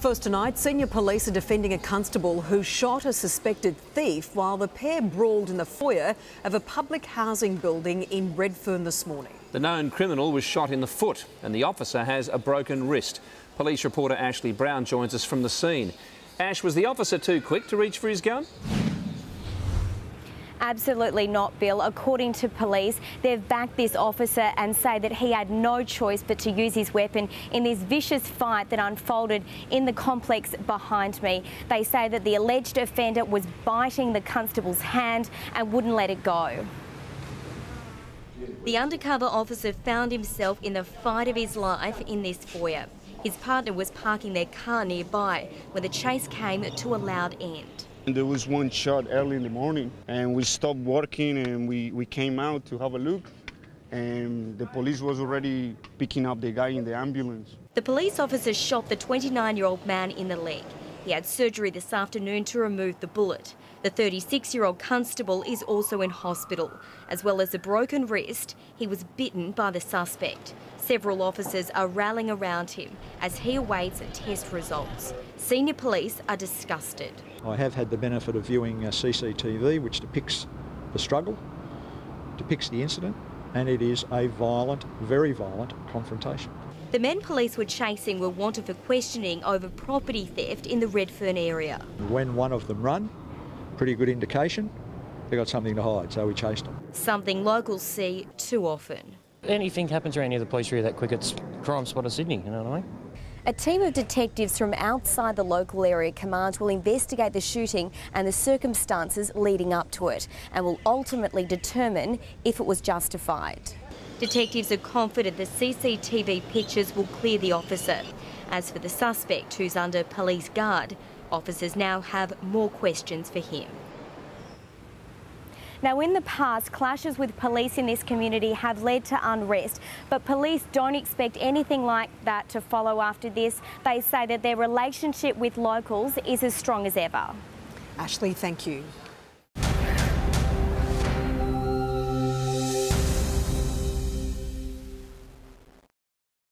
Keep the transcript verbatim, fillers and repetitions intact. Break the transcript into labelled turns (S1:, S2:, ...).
S1: First tonight, senior police are defending a constable who shot a suspected thief while the pair brawled in the foyer of a public housing building in Redfern this morning.
S2: The known criminal was shot in the foot and the officer has a broken wrist. Police reporter Ashley Brown joins us from the scene. Ash, was the officer too quick to reach for his gun?
S3: Absolutely not, Bill. According to police, they've backed this officer and say that he had no choice but to use his weapon in this vicious fight that unfolded in the complex behind me. They say that the alleged offender was biting the constable's hand and wouldn't let it go.
S4: The undercover officer found himself in the fight of his life in this foyer. His partner was parking their car nearby when the chase came to a loud end.
S5: There was one shot early in the morning and we stopped working and we, we came out to have a look and the police was already picking up the guy in the ambulance.
S4: The police officer shot the twenty-nine-year-old man in the leg. He had surgery this afternoon to remove the bullet. The thirty-six-year-old constable is also in hospital. As well as a broken wrist, he was bitten by the suspect. Several officers are rallying around him as he awaits test results. Senior police are disgusted.
S6: I have had the benefit of viewing C C T V which depicts the struggle, depicts the incident, and it is a violent, very violent confrontation.
S4: The men police were chasing were wanted for questioning over property theft in the Redfern area.
S6: When one of them run, pretty good indication, they got something to hide, so we chased them.
S4: Something locals see too often.
S7: Anything happens around here, the police are here that quick, it's Crime Spot of Sydney, you know what I mean?
S3: A team of detectives from outside the local area command will investigate the shooting and the circumstances leading up to it and will ultimately determine if it was justified.
S4: Detectives are confident the C C T V pictures will clear the officer. As for the suspect, who's under police guard, officers now have more questions for him.
S3: Now, in the past, clashes with police in this community have led to unrest, but police don't expect anything like that to follow after this. They say that their relationship with locals is as strong as ever.
S1: Ashley, thank you.